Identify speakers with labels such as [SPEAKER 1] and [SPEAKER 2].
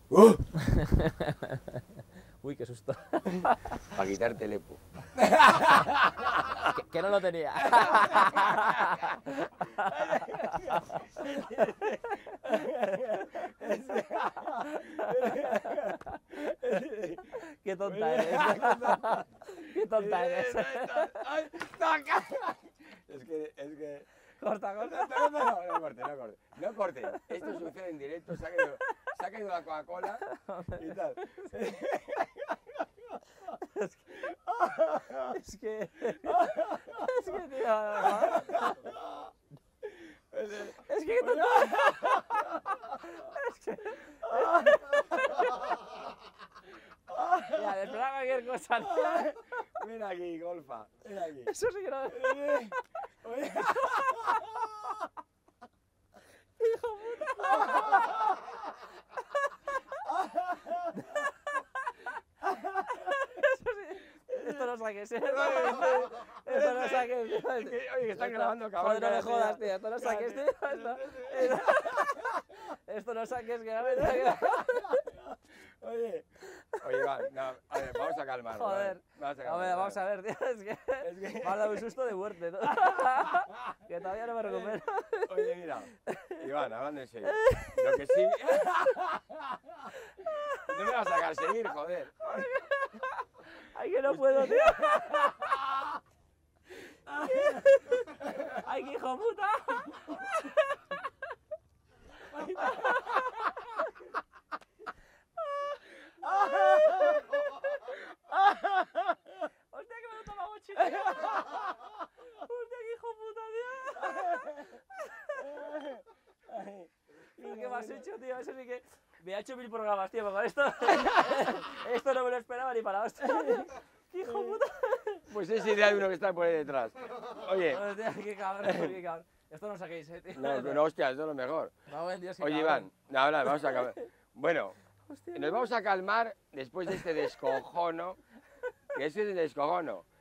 [SPEAKER 1] Uy, qué susto.
[SPEAKER 2] Para quitarte el EPO.
[SPEAKER 1] Que no lo tenía. Qué tonta eres. Qué tonta eres.
[SPEAKER 2] ¡Ay, toca! Es que...
[SPEAKER 1] Corta, corta.
[SPEAKER 2] No corte. No corte. Esto sucede en directo. Se ha caído la Coca-Cola y tal.
[SPEAKER 1] Es que, tío, es que tonto. Es que... Ya, espera cualquier cosa, tío.
[SPEAKER 2] Ven aquí, golfa. Ven aquí.
[SPEAKER 1] Eso sí que no...
[SPEAKER 2] Oye.
[SPEAKER 1] ¡Hijo puta! Eso sí... Esto no saques, Esto no saques.
[SPEAKER 2] Oye, que están grabando, cabrón.
[SPEAKER 1] Joder, no me jodas, tío. Esto no saques, tío. Esto no saques, que ya me traigo.
[SPEAKER 2] Oye, Iván, no, a ver, vamos a calmarnos.
[SPEAKER 1] Joder. Vamos a ver, tío. Es que me ha dado un susto de muerte, ¿no? Que todavía no me recupero.
[SPEAKER 2] Oye, mira, Iván, hablando en serio. Lo que sí... No me vas a sacar seguir, joder.
[SPEAKER 1] Ay, que no puedo, tío. Ay, que hijo puta. Hostia, que me lo he tomado mochila. Hostia, que hijo puta, tío. ¿Qué me has hecho, tío? Eso sí que... Me ha hecho 1000 programas, tío, pero con esto... Esto no me lo esperaba ni para hostia. ¡Qué hijo puta!
[SPEAKER 2] Pues es idea de uno que está por ahí detrás. Oye...
[SPEAKER 1] Hostia, qué cabrón. Esto no lo saquéis, tío.
[SPEAKER 2] No, hostia, esto es lo mejor.
[SPEAKER 1] No, Dios, qué
[SPEAKER 2] Oye,
[SPEAKER 1] cabrón.
[SPEAKER 2] Iván, ahora vamos a acabar. Bueno,
[SPEAKER 1] Hostia,
[SPEAKER 2] nos vamos a calmar después de este descojono. Que es el descojono.